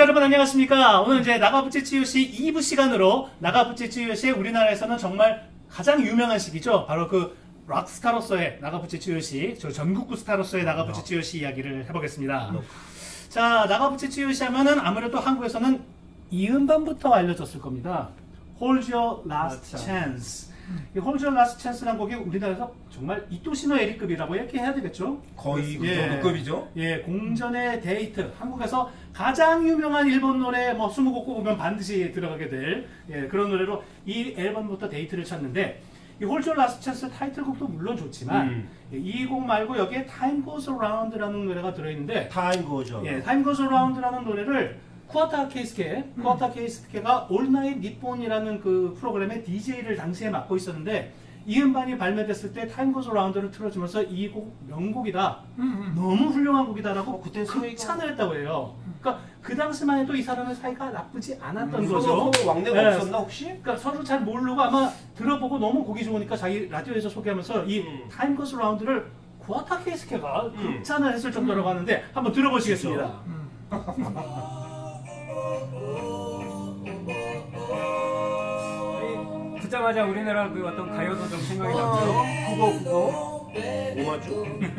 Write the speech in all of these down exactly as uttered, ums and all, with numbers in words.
여러분 안녕하십니까. 오늘 이제 나가부치 치유시 이 부 시간으로 나가부치 치유시 우리나라에서는 정말 가장 유명한 시기죠. 바로 그 락스타로서의 나가부치 치유시, 저 전국구 스타로서의 나가부치 치유시 이야기를 해보겠습니다. 자, 나가부치 치유시 하면은 아무래도 한국에서는 이음반부터 알려졌을 겁니다. Hold Your Last Chance. 이 Hold Your Last Chance라는 곡이 우리나라에서 정말 이토시노 에리급이라고 이렇게 해야 되겠죠? 거의 그 정도급이죠? 예, 예, 공전의 데이트. 한국에서 가장 유명한 일본 노래 뭐 스무 곡 꼽으면 반드시 들어가게 될 예, 그런 노래로 이 앨범부터 데이트를 쳤는데 이 Hold Your Last Chance 타이틀곡도 물론 좋지만 음. 예, 이 곡 말고 여기에 Time Goes Around라는 노래가 들어있는데 Time Goes Around. 예, Time Goes Around라는 노래를 쿠와타 케이스케, 음. 쿠와타 케이스케가 All Night Nippon이라는 그 프로그램의 디제이를 당시에 맡고 있었는데 이 음반이 발매됐을 때 Time Goes Around를 틀어주면서 이 곡 명곡이다, 음, 음. 너무 훌륭한 곡이다라고 어, 그때 극찬을 했다고 해요. 그러니까 그 당시만 해도 이 사람의 사이가 나쁘지 않았던 음, 거죠. 서로 왕래가 네. 없었나 혹시? 그러니까 서로 잘 모르고 아마 들어보고 너무 곡이 좋으니까 자기 라디오에서 소개하면서 이 음. Time Goes Around를 쿠와타 케이스케가 음. 극찬을 했을 정도라고 하는데 한번 들어보시겠습니다. 음. 듣자마자 우리나라 그 어떤 가요도 좀 생각이 나고요. 그거 그거 오마주.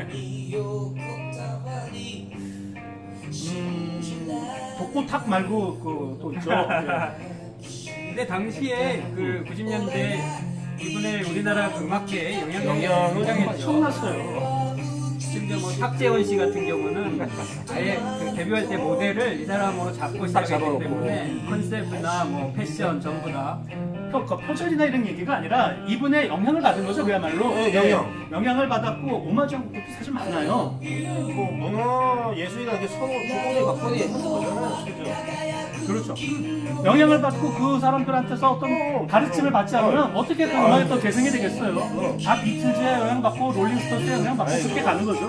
음, 독고탁 말고 그 또 있죠. 근데 당시에 그 구십 년대 이분의 우리나라 그 음악계에 영향력이 영향을 엄청났어요. 심지어 뭐 탁재원 씨 같은 경우는 아예 그 데뷔할 때 모델을 이 사람으로 잡고 시작했기 때문에 컨셉이나 뭐 패션 전부 다 표, 표절이나 이런 얘기가 아니라 이분의 영향을 받은 거죠, 그야말로. 네, 영향. 영향을 받았고 오마주한 곡도 사실 많아요. 뭐 문화 예술이라는 게 서로 주고받이 받고니 하는 거잖아요, 그죠? 그렇죠. 영향을 받고 그 사람들한테서 어떤 가르침을 받지 않으면 어떻게 그 음악이 또 개성이 되겠어요. 다 비틀즈에 영향받고 롤링스톤스에 영향받고 그렇게 가는 거죠.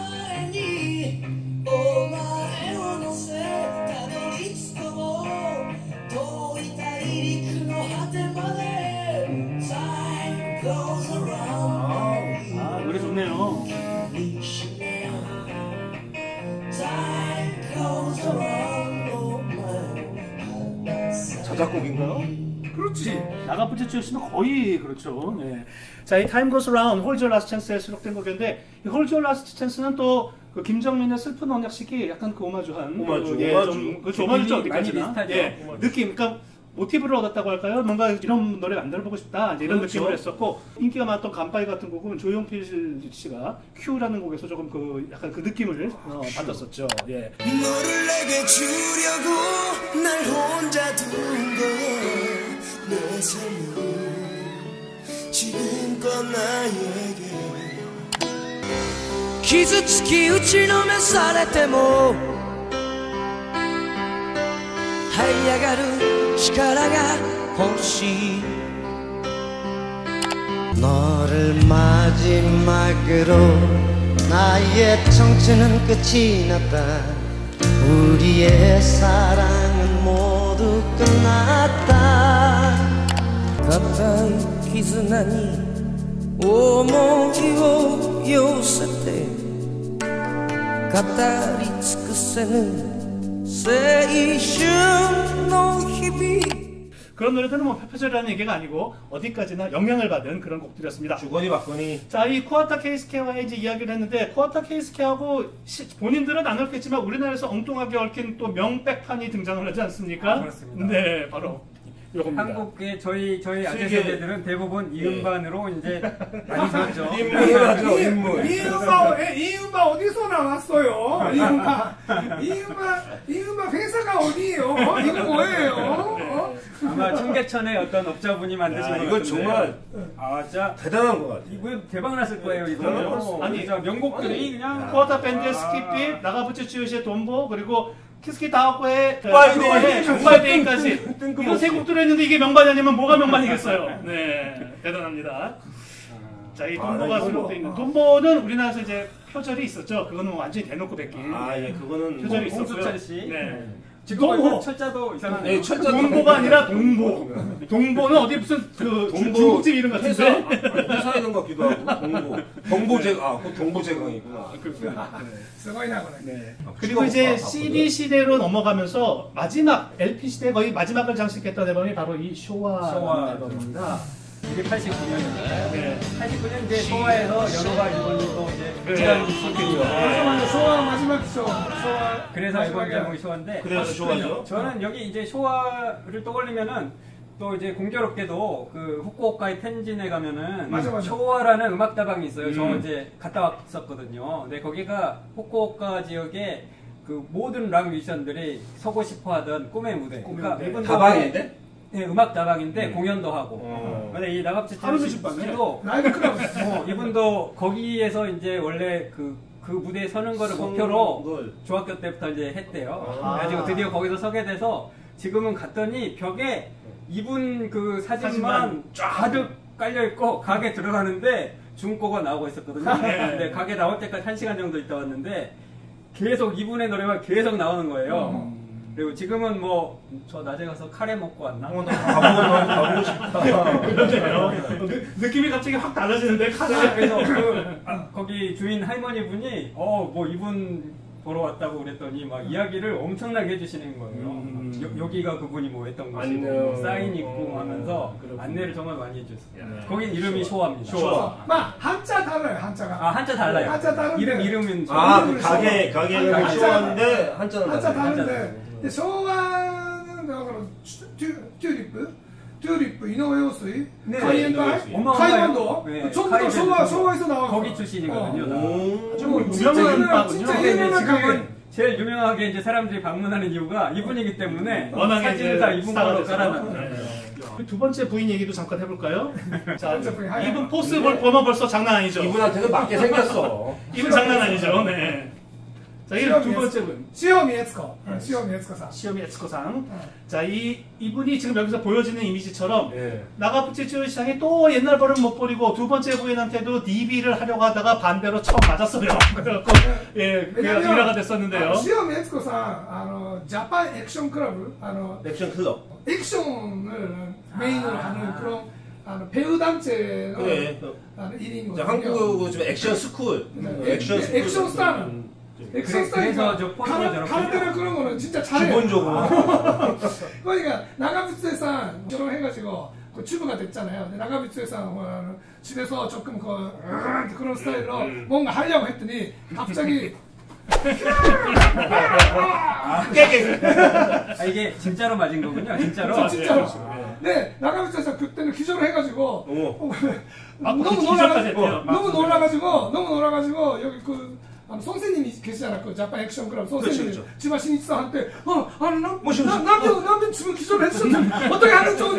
아, 노래 좋네요. 자작곡인가요? 그렇지. 나가부치 치유시는 거의 그렇죠. 네. 자, 이 Time Goes Around, Hold Your Last Chance에 수록된 곡인데 이 Hold Your Last Chance는 또 그 김정민의 슬픈 언약식이 약간 그 오마주한 오마주, 그, 예, 오마주. 좀, 그 오마주죠 어디까지나. 예, 느낌, 그러니까 모티브를 얻었다고 할까요? 뭔가 이런 노래 만들어보고 싶다 이제 이런 그렇죠. 느낌을 했었고 인기가 많았던 간파이 같은 곡은 조용필 씨가 Q라는 곡에서 조금 그 약간 그 느낌을 어, 받았었죠. 예. 너를 내게 주려고 날 혼자 둔 거야 내 삶을 지금껏 나에게 傷つき打ちのめされても這い上がる力が欲しい 너를 마지막으로 나의 청춘은 끝이 났다 우리의 사랑은 모두 끝났다 가까이絆に思いを寄せて語り尽くせぬ青春の日々 그런 노래들은 뭐 표절이라는 얘기가 아니고 어디까지나 영향을 받은 그런 곡들이었습니다. 주거니 받거니. 자, 이 쿠와타 케이스케와의 이제 이야기를 했는데 쿠와타 케이스케하고 시, 본인들은 안 얽혔지만 우리나라에서 엉뚱하게 얽힌 또 명백판이 등장을 하지 않습니까? 아, 그렇습니다. 네, 바로 이겁니다. 한국의 저희 저희 아재 세대들은 대부분 이 음반으로 이제 많이 들었죠. 인물이라죠, 인물. 이 음반, 이 음반 어디서 나왔어요? 이 음반, 이 음반, 이 음반 회사가 어디예요? 이거 뭐예요? 어? 아마 청계천의 어떤 업자분이 만드신 야, 것 이거 같은데. 정말 아, 진짜 대단한 것 같아요. 이거 대박 났을 거예요, 이거. 아니, 진짜 명곡들이 그냥 쿠와타 밴드의 스킵빛, 나가부치 치유시의 돈보, 그리고 키스키 다하코의 파이데이, 정파이데이까지 이거 세 곡 들어있는데 이게 명반이 아니면 뭐가 명반이겠어요. 네, 대단합니다. 자, 이 돈보가 수록되어 있는 돈보는 우리나라에서 이제 표절이 있었죠. 그거는 완전히 대놓고 뱉긴 아, 예, 그거는 표절이 뭐 있었고요. 홍수철 씨. 네. 동보. 철자도 이상하네. 네, 철자 동보가 아니라 동보. 동보는 어디 무슨 그 주- 동보 중국집 이름 회사 같은데. 회사 이름 같기도 하고 동보 동보제 아 그 동보제강이구나. 쓰고이나 그래. 네. 아, 그리고 추가 이제 아, 씨디 시대로 넘어가면서 마지막 엘피 시대 거의 마지막을 장식했던 앨범이 바로 이 쇼와 쇼와. 앨범입니다. 이게 팔십구 년이니까요. 네. 팔십구 년 이제 소화에서 연호가 일본이 또 이제 네. 시간이 있었겠죠. 쇼와 쇼와 마지막 쇼. 쇼와 그래서 앨범 제목이 쇼인데 그래서 좋아죠. 저는 여기 이제 쇼와를 떠올리면은 또 이제 공교롭게도 그 후쿠오카의 텐진에 가면은 맞아, 맞아. 쇼와라는 음악 다방이 있어요. 저 음. 이제 갔다 왔었거든요. 근데 거기가 후쿠오카 지역의 그 모든 락 뮤지션들이 서고 싶어하던 꿈의 무대. 그러니까 무대. 이분도 다방인데? 네, 음악 다방인데 음. 공연도 하고. 어. 근데 이 나갑지 하루 뮤직방에? 씨도 라이브 클럽. 어, 이분도 거기에서 이제 원래 그, 그 무대에 서는 거를 서는 목표로 걸. 중학교 때부터 이제 했대요. 아. 그래가지고 드디어 거기서 서게 돼서 지금은 갔더니 벽에 이분 그 사진만 사진만 쫙. 가득 깔려있고 가게 들어가는데 중고가 나오고 있었거든요. 네. 근데 가게 나올 때까지 한 시간 정도 있다 왔는데 계속 이분의 노래가 계속 나오는 거예요. 그리고 지금은 뭐 저 낮에 가서 카레 먹고 왔나? 어, 나 가보고 가보고 싶다. 그러네요. 느- 느낌이 갑자기 확 달라지는데 아, 카드. 그래서 그 아, 거기 주인 할머니 분이 어 뭐 이분 보러 왔다고 그랬더니 막 이야기를 엄청나게 해주시는 거예요. 음. 여, 여기가 그분이 뭐 했던 곳이고 안녕. 뭐 사인 있고 어, 하면서 그렇군요. 안내를 정말 많이 해줬어요. 네. 거긴 이름이 쇼와입니다. 쇼와. 마 한자 달라요 한자가. 아 한자 달라요. 한자 다른데. 이름 이름은 아, 쇼. 그 가게 가게는 한자. 쇼인데 한자는 한자 다르네. 다른데.で昭和のだからチュチューリップチューリップ井上陽水ね海援隊 어마어마해요. 海援道 네, ちょっと 카이벤 昭和 도 昭和에서 나와 거기 출신이거든요. 다. 오. 좀 진짜 유명한 유명한 바군요. 진짜 근데 유명한 지금은 가게. 제일 유명하게 이제 사람들이 방문하는 이유가 이분이기 때문에 워낙에 사진을 이제 다 이분 스타가 걸로 돼서. 깔아놨어요. 네. 두 번째 부인 얘기도 잠깐 해볼까요? 자, 번째 부인, 하야. 이분 포스 볼 보면 벌써 장난 아니죠? 이분한테는 맞게 생겼어. 이분 장난 아니죠? 네. 자, 이 두 번째 분. 塩見悦子塩見悦子さん 시오미 에츠코상. 자, 이, 이분이 지금 여기서 보여지는 이미지처럼 예. 나가부치 쯔요시상이 또 옛날 버릇 못 버리고 두 번째 부인한테도 디비를 하려고 하다가 반대로 처음 맞았어요. 그래갖고, 예, 그게 일화가 됐었는데요. 塩見悦子さんあのジャパンエクションクラブあの 액션 클럽. 액션을 메인으로 하는 그런 아, 배우 단체의 그래. 아, 일인 자, 거거든요. 한국은 지금 액션 스쿨. 네, 액션 스쿨. 액션 스타는 음, 액션 그래- 스타니까 그래서 저 포즈가 저렇게 카라테나 그런 거는 진짜 잘해요. 기본적으로. 그러니까 나가부츠에산 결혼해가지고 그 주부가 됐잖아요. 근데 나가부츠에산 뭐, 집에서 조금 그 으, 그런 스타일로 뭔가 하려고 했더니 갑자기 아 이게 진짜로 맞은 거군요. 진짜로. 진짜로. 네 나가부츠에서 그때는 기절을 해가지고 어머. 아, 너무 기절까지 놀라가지고 했대요. 너무 놀라가지고 너무 놀라가지고 여기 그 아, 선생님이 계시잖아 그 자판 액션 클럽 선생님 그렇죠, 그렇죠. 지마 신이사한테 어 아니 남 뭐, 뭐, 남- 남편 남편 지금 기절을 했었는데 어떻게 하는 좋으냐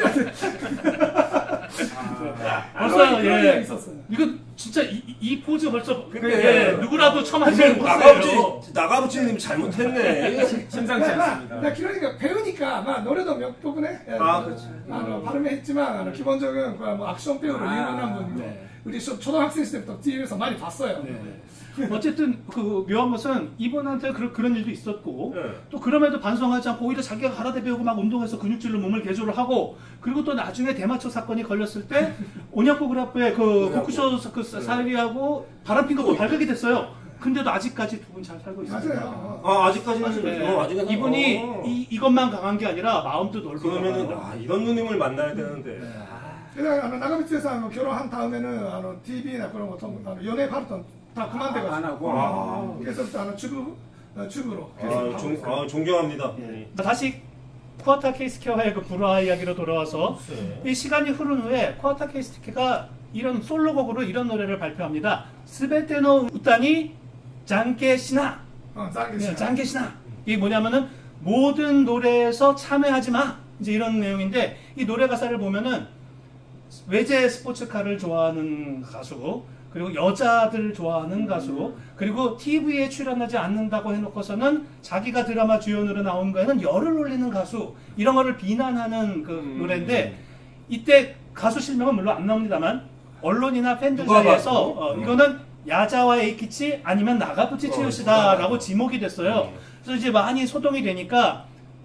벌써, 그런 예. 일이 있었어요. 이거 진짜 이, 이- 이 포즈 벌써 근데 예, 누구라도 처음 하시는 나가부치 포즈예요. 나가부치님 잘못했네. 심상치 나, 않습니다. 나 그러니까 배우니까 막 노래도 몇 부분 해. 아, 그렇지. 아, の 발음했지만 아, の 기본적인 그 뭐 액션 배우로 아, 유명한 분이고 네. 우리 초- 초등학생 때부터 티비에서 많이 봤어요. 어쨌든 그 묘한 것은 이분한테 그, 그런 일도 있었고 네. 또 그럼에도 반성하지 않고 오히려 자기가 가라데 배우고 막 운동해서 근육질로 몸을 개조를 하고 그리고 또 나중에 대마초 사건이 걸렸을 때 오냐코그라프의 그 고쿠쇼 그 사리하고 바람핀 것도 발각이 됐어요. 근데도 아직까지 두 분 잘 살고 있습니다. 맞아요. 아, 아직까지는 네. 어, 아직은 이분이 어. 이, 이것만 강한 게 아니라 마음도 넓고 그러면은 아, 이런 누님을 만나야 되는데. 그래서 아, 나가미츠에서 결혼한 다음에는 아, の 티비나 그런 거 통- 아, の연예 활동 다 그만돼가지고 안 하고. 아. 그래서 아, の 주부 어, 주부로 계속 아, 하고 존, 있어요. 아, 존경합니다. 다시 쿠아타 케이스케와의 그 불화 이야기로 돌아와서 글쎄. 이 시간이 흐른 후에 쿠아타 케이스케가 이런 솔로곡으로 이런 노래를 발표합니다. 스베테노 우타니 장케시나 어, 짱게 네, 장케시나 이게 뭐냐면은 모든 노래에서 참여하지 마 이제 이런 내용인데 이 노래 가사를 보면은 외제 스포츠카를 좋아하는 가수 그리고 여자들 좋아하는 가수 그리고 티비에 출연하지 않는다고 해놓고서는 자기가 드라마 주연으로 나온 거에는 열을 올리는 가수 이런 거를 비난하는 그 음. 노래인데 이때 가수 실명은 물론 안 나옵니다만 언론이나 팬들 누가 사이에서 봤어? 어, 음. 이거는 야자와 에이키치 아니면 나가부치 어, 츠요시다라고 누가 지목이 됐어요. 음. 그래서 이제 많이 소동이 되니까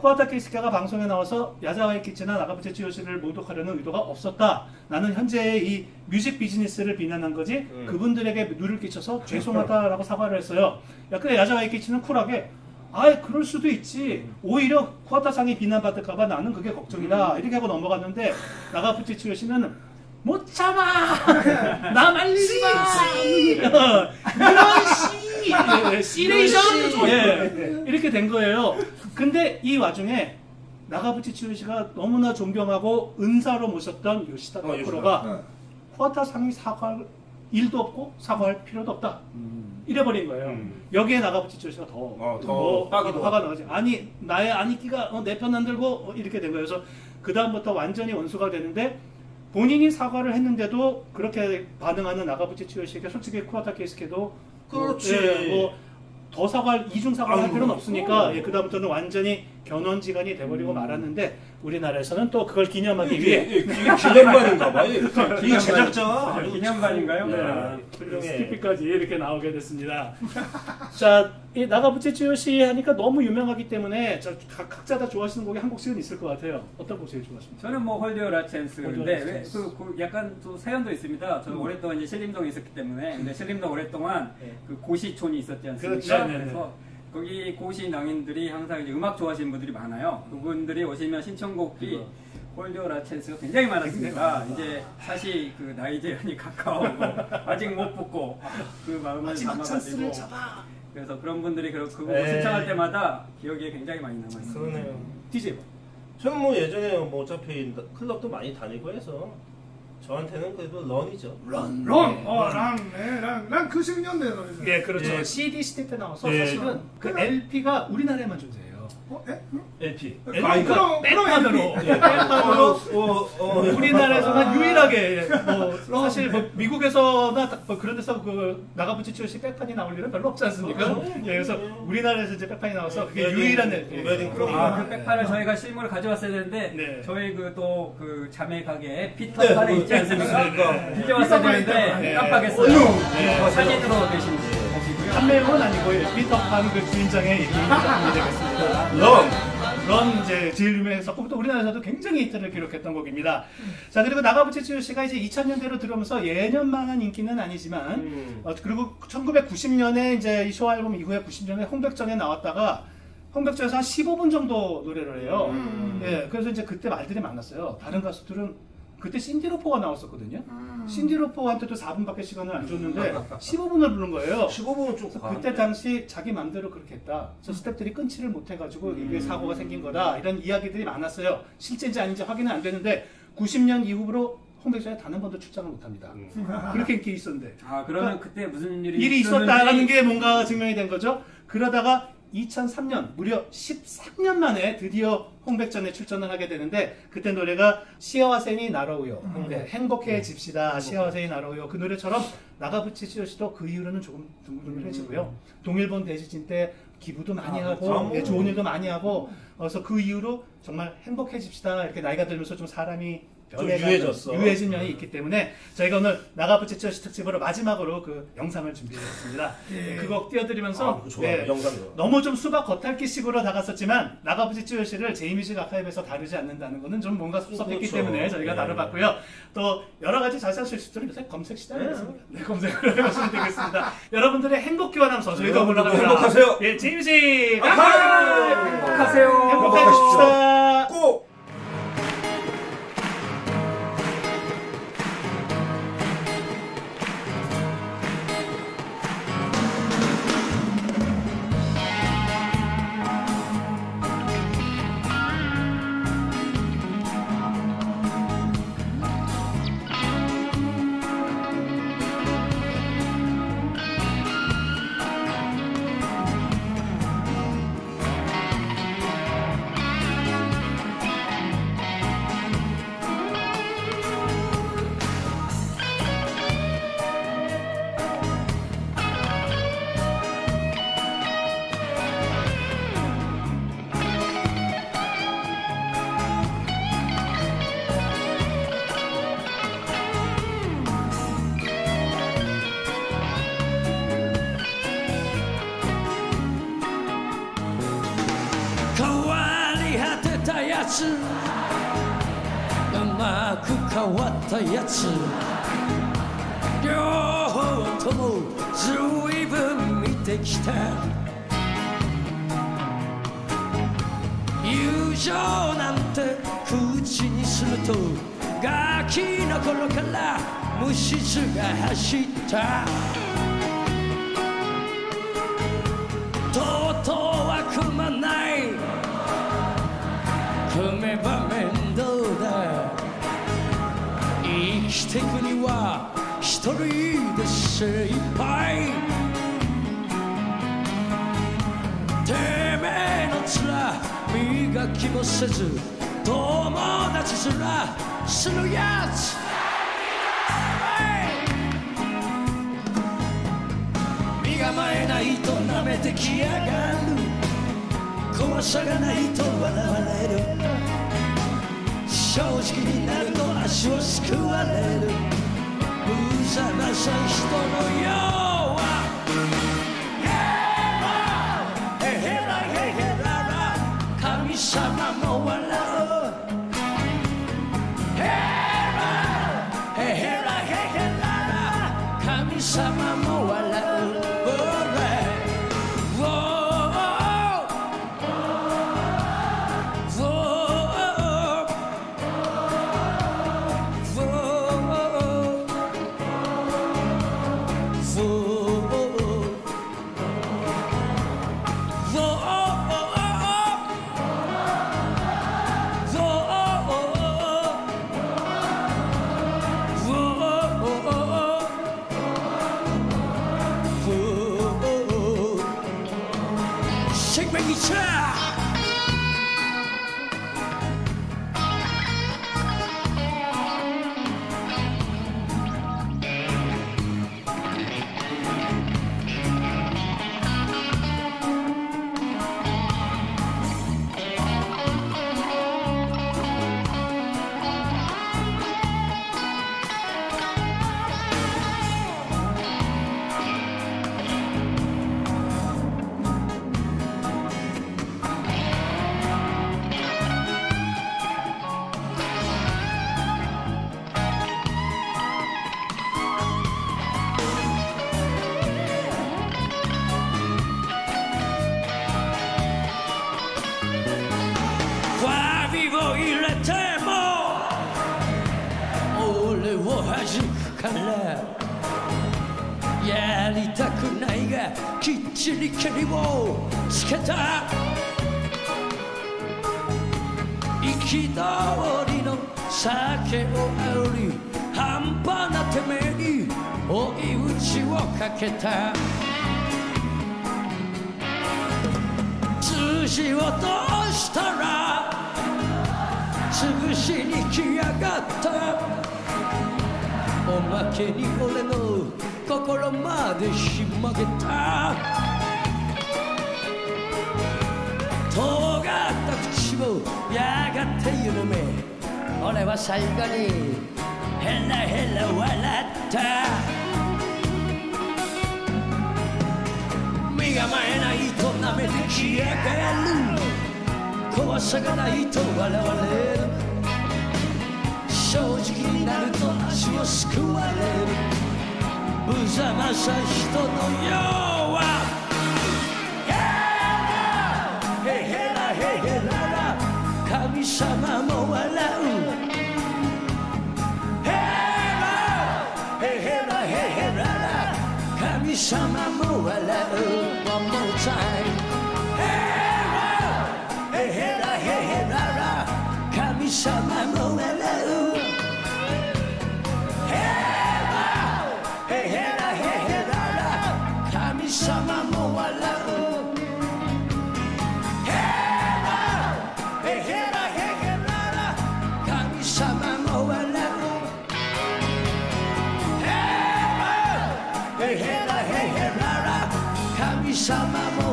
쿠와타 케이스케가 방송에 나와서 야자와의 키치나 나가부치 츠요시를 모독하려는 의도가 없었다. 나는 현재의 이 뮤직 비즈니스를 비난한 거지 음. 그분들에게 누를 끼쳐서 죄송하다라고 사과를 했어요. 야, 근데 야자와의 키치는 쿨하게 아이 그럴 수도 있지. 오히려 쿠와타상이 비난받을까봐 나는 그게 걱정이다. 이렇게 하고 넘어갔는데 나가부치 츠요시는 못 참아. 나 말리지 마. 어, 이런 씨, 시레이션, 예, 이렇게 된 거예요. 근데 이 와중에 나가부치 츠요시가 너무나 존경하고 은사로 모셨던 요시다 어, 코쿠로가 어. 쿠와타상이 사과할 일도 없고 사과할 필요도 없다. 음. 이래버린 거예요. 음. 여기에 나가부치 츠요시가 더, 어, 더 더 빡이도 화가 나지. 아니 나의 아니끼가 어, 내 편 안 들고 어, 이렇게 된 거예요. 그래서 그 다음부터 완전히 원수가 되는데. 본인이 사과를 했는데도 그렇게 반응하는 나가부치 츠요시에게 솔직히 쿠와타 케이스케도 그렇지. 예, 뭐 더 사과할 이중 사과할 아이고. 필요는 없으니까 예, 그 다음부터는 완전히 견원지간이 돼버리고 말았는데 우리나라에서는 또 그걸 기념하기 위해 이게 기념관인가 봐. 이게 제작자가 아주 기념관인가요? 네. 네, 훌륭해. 스티피까지 이렇게 나오게 됐습니다. 자, 이 나가부치 츠요시 하니까 너무 유명하기 때문에 저 각, 각자 다 좋아하시는 곡이 한 곡씩은 있을 것 같아요. 어떤 곡 제일 좋아하십니까? 저는 뭐 홀디오 홀디오 라챈스인데 라챈스. 그, 그 약간 또 사연도 있습니다. 저는 음. 오랫동안 이제 신림동에 있었기 때문에 근데 신림동 오랫동안 네. 그 고시촌이 있었지 않습니까? 그렇죠. 네, 네, 그래서 거기 고시 낭인들이 항상 이제 음악 좋아하시는 분들이 많아요. 그분들이 오시면 신청곡이 홀디오 라챈스가 굉장히 많았습니다. 이제 사실 그 나이 제한이 가까우고 아직 못 붙고 그 마음을 마지막 담아가지고 찬스를 잡아. 그래서 그런 분들이 그 그거 에이. 신청할 때마다 기억에 굉장히 많이 남아 있습니다. 그러네요. 디제이 저는 뭐 예전에 뭐 어차피 클럽도 많이 다니고 해서 저한테는 그래도 런이죠. 런, 런, 어, 란, 네, 란, 란 구십 년대 노래죠. 예, 그렇죠. 예. 씨디 시대 때 나와서 예. 사실은 그 엘피가 우리나라에만 존재해요. 어, 에? 엘피. 그럼, 아니, 그럼, 그럼 백판으로, 엘피. 예, 백판으로 어, 어, 우리나라에서는 유일하게 뭐 사실 뭐 미국에서나 다- 뭐 그런 데서 그 나가부치 츠요시 백판이 나올 일은 별로 없지 않습니까? 예, 그래서 우리나라에서 이제 백판이 나와서 그게 웨딩, 유일한 엘피. 웨딩 크로니. 아, 그 백판을 저희가 실물을 가져왔어야 되는데 네. 저희 그 또 그 자매 가게에 피터판에 있지 않습니까? 그러니까. 빌려왔어야 피터판에 되는데 있다. 네. 깜빡했어요. 네. 사진으로 대신 하시고요. 판매용은 아니고 예, 피터판 그 주인장의 이름이 되겠습니다. 런. 런 이제 제일 유명했었고 또 우리나라에서도 굉장히 히트를 기록했던 곡입니다. 자 그리고 나가부치 츠요시가 이제 이천 년대로 들어오면서 예년만한 인기는 아니지만 음. 어, 그리고 천구백구십 년에 이제 이 쇼 앨범 이후에 구십 년에 홍백전에 나왔다가 홍백전에서 한 십오 분 정도 노래를 해요. 음. 예, 그래서 이제 그때 말들이 많았어요. 다른 가수들은 그때 신디로포가 나왔었거든요. 음. 신디로포한테도 사 분밖에 시간을 안 줬는데 십오 분을 부른 거예요. 십오 분은 좀 그래서 과한데. 그때 당시 자기 맘대로 그렇게 했다. 그래서 스태프들이 끊지를 못해가지고 이게 사고가 생긴 거다. 이런 이야기들이 많았어요. 실제인지 아닌지 확인은 안 되는데 구십 년 이후로 홍백전에 단 한 번도 출장을 못합니다. 그렇게 인기 있었는데 아 그러면 그때 무슨 일이 일이 있었는지 있었다라는 게 뭔가 증명이 된 거죠. 그러다가 이천삼 년 무려 십삼 년 만에 드디어 홍백전에 출전을 하게 되는데 그때 노래가 시아와세니 나로우요. 네, 행복해집시다. 시아와세니 나로우요. 그 노래처럼 나가부치 츠요시도 그 이후로는 조금 둥글둥글해지고요. 동일본 대지진 때 기부도 많이 아, 하고 그렇죠. 예, 좋은 일도 많이 하고 그래서 그 이후로 정말 행복해집시다. 이렇게 나이가 들면서 좀 사람이 좀 변해가는, 유해졌어. 유해진 면이 있기 때문에 저희가 오늘 나가부치 츠요시 특집으로 마지막으로 그 영상을 준비했습니다. 예. 그거 띄워드리면서 아, 그거 좋아. 네, 영상 좋아. 너무 좀 수박 겉핥기식으로 나갔었지만 나가부치 츠요시를 제이뮤직 아카이브에서 다루지 않는다는 거는 좀 뭔가 섭섭했기 그렇죠. 때문에 저희가 네. 다뤄봤고요. 또 여러 가지 자세한 실수들은 요새 검색 시대에 있습니다. 네, 검색을 해보시면 되겠습니다. 여러분들의 행복 기원하면서 저희가 여러분들도 올라갑니다. 행복하세요. 예, 제이뮤직 아카이브! 행복하세요. 행복하십시다. 꼭! つうまく変わったやつ両方ともずいぶん見てきた友情なんて口にするとガキの頃から虫唾が走ったとうとうは組まない組めば面倒だ生きてくには一人で精一杯てめえの面磨きもせず友達面するやつ身構えないと舐めてきやがる怖さがないと笑われる正直になると足をすくわれる無様な人のようはヘヘラヘヘララ神様も笑うヘラヘヘラヘヘララ神様も笑うやりたくないがきっちりケリをつけた憤りの酒を煽り半端なてめえに追い打ちをかけた数字をどうしたら潰しに来やがったおまけに俺の心までひまげた尖った口もやがて緩め俺は最後にヘラヘラ笑った身構えないと舐めてきやがる怖さがないと笑われる正直になると足をすくわれる無様さ人のようはヘヘラヘヘララ神様も笑うヘラヘヘラヘヘララ神様も笑う One more time ヘラヘヘラヘヘララ神様も笑う神様も笑うヘラヘヘラヘヘララ神様も笑うヘラヘヘラヘヘララ神様も